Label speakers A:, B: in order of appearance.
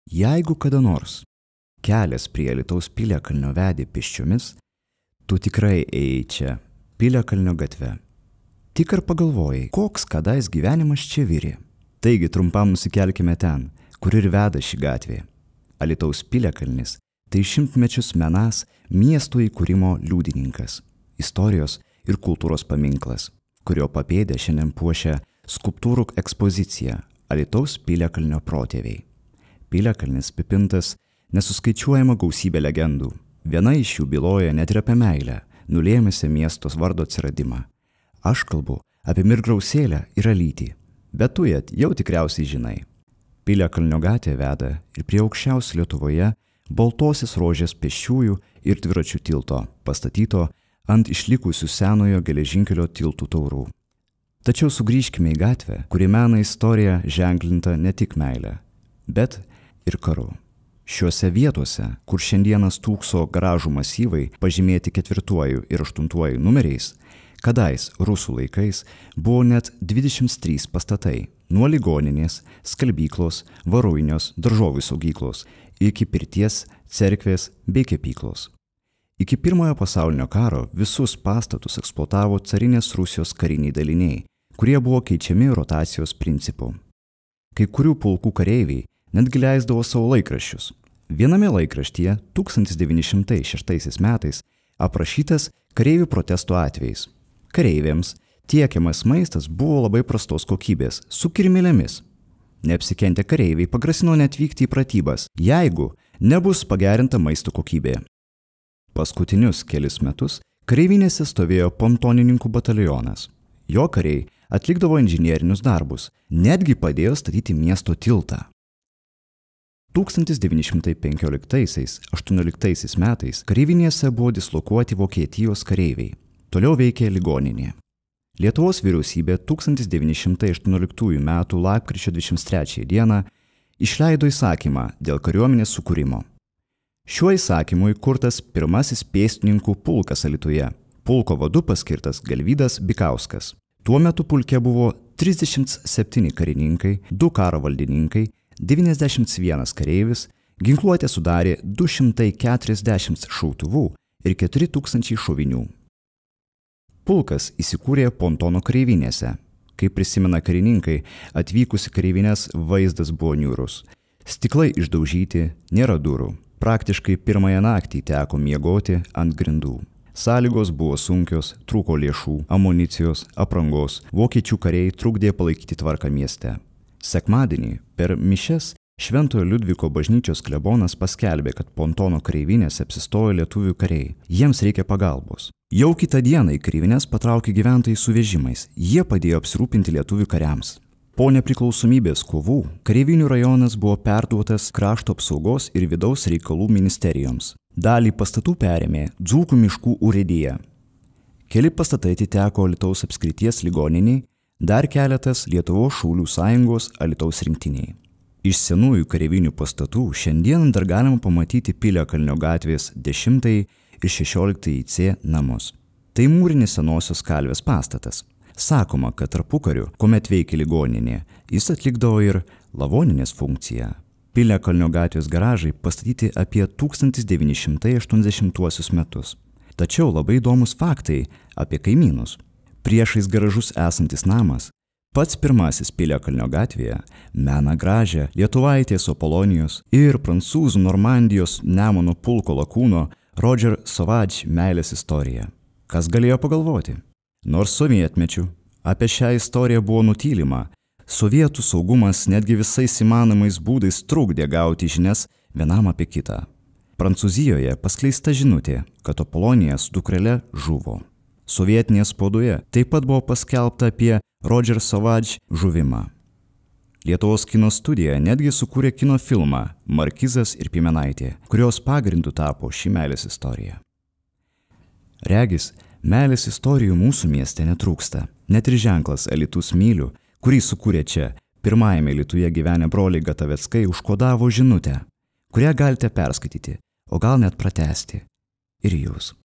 A: Jeigu kada nors kelias prie Alytaus Piliakalnio vedė pėsčiomis, tu tikrai ėjai čia, Piliakalnio gatve. Tik ar pagalvojai, koks kadais gyvenimas čia virė. Taigi trumpam nusikelkime ten, kur ir veda ši gatvė. Alytaus Piliakalnis tai šimtmečius menas miesto įkūrimo liudininkas, istorijos ir kultūros paminklas, kurio papėdę šiandien puošia skulptūrų ekspozicija Alytaus Piliakalnio protėviai. Piliakalnis apipintas nesuskaičiuojama gausybė legendų. Viena iš jų byloja net ir apie meilę, nulėmėsi miestos vardo atsiradimą. Aš kalbu apie Mirgrausėlę ir Alytį, bet tu jau tikriausiai žinai. Piliakalnio gatvė veda ir prie aukščiausio Lietuvoje Baltosios rožės pėsčiųjų ir dviračių tilto, pastatyto ant išlikusių senojo geležinkelio tiltų taurų. Tačiau sugrįžkime į gatvę, kuri mena istoriją ženklinta ne tik meilę, bet ir karu. Šiuose vietose, kur šiandieną stūkso garažų masyvai pažymėti 4 ir 8 numeriais, kadais rusų laikais buvo net 23 pastatai, nuo ligoninės, skalbyklos, varuinios, daržovių saugyklos, iki pirties, cerkvės bei kepyklos. Iki Pirmojo pasaulinio karo visus pastatus eksploatavo carinės Rusijos kariniai daliniai, kurie buvo keičiami rotacijos principu. Kai kurių pulkų kareiviai netgi leisdavo savo laikraščius. Viename laikraštyje 1906 metais aprašytas kareivių protesto atvejais. Kareiviams tiekiamas maistas buvo labai prastos kokybės, su kirmėlėmis. Neapsikentę kareiviai pagrasino neatvykti į pratybas, jeigu nebus pagerinta maisto kokybė. Paskutinius kelis metus kareivinėse stovėjo pontonininkų batalionas. Jo kariai atlikdavo inžinierinius darbus, netgi padėjo statyti miesto tiltą. 1915–18 metais kareivinėse buvo dislokuoti Vokietijos kareiviai. Toliau veikė ligoninė. Lietuvos vyriausybė 1918 m. lapkričio 23 d. išleido įsakymą dėl kariuomenės sukūrimo. Šiuo įsakymu įkurtas pirmasis pėstininkų pulkas Alytuje. Pulko vadu paskirtas Galvydas Bikauskas. Tuo metu pulke buvo 37 karininkai, 2 karo valdininkai, 91 kareivis, ginkluotė sudarė 240 šautuvų ir 4000 šovinių. Pulkas įsikūrė pontono kareivinėse. Kaip prisimena karininkai, atvykusi kareivinės vaizdas buvo niūrus. Stiklai išdaužyti, nėra durų. Praktiškai pirmąją naktį teko miegoti ant grindų. Sąlygos buvo sunkios, trūko lėšų, amunicijos, aprangos, vokiečių kariai trukdė palaikyti tvarką mieste. Sekmadienį per mišias Šventojo Liudviko bažnyčios klebonas paskelbė, kad pontono kareivinėse apsistojo lietuvių kariai. Jiems reikia pagalbos. Jau kitą dieną į kareivinės patraukė gyventojai su vežimais. Jie padėjo apsirūpinti lietuvių kariams. Po nepriklausomybės kovų kareivinių rajonas buvo perduotas Krašto apsaugos ir vidaus reikalų ministerijoms. Dalį pastatų perėmė Dzūkų miškų urėdija. Keli pastatai atiteko Alytaus apskrities ligoniniai, dar keletas Lietuvos šaulių sąjungos Alytaus rinktiniai. Iš senųjų kareivinių pastatų šiandien dar galima pamatyti Piliakalnio gatvės 10 ir 16 C namus. Tai mūrinis senosios kalvės pastatas. Sakoma, kad tarpukariu, kuomet veikė ligoninė, jis atlikdavo ir lavoninės funkciją. Piliakalnio gatvės garažai pastatyti apie 1980 metus. Tačiau labai įdomus faktai apie kaimynus. Priešais garažus esantis namas, pats pirmasis Piliakalnio gatvėje, mena gražią lietuvaitės Apolonijos ir prancūzų Normandijos Nemuno pulko lakūno Roger Sauvage meilės istoriją. Kas galėjo pagalvoti? Nors sovietmečiu apie šią istoriją buvo nutylima, sovietų saugumas netgi visais įmanomais būdais trukdė gauti žinias vienam apie kitą. Prancūzijoje paskleista žinutė, kad Apolonija su dukrele žuvo. Sovietinėje spaudoje taip pat buvo paskelbta apie Roger Sauvage žuvimą. Lietuvos kino studija netgi sukūrė kino filmą Markizas ir Piemenaitė, kurios pagrindu tapo ši meilės istorija. Regis, meilės istorijų mūsų mieste netrūksta. Net ir ženklas Alytus myliu, kurį sukūrė čia pirmajame Alytuje gyvenę broliai Gataveckai, užkodavo žinutę, kurią galite perskaityti, o gal net pratęsti. Ir jūs.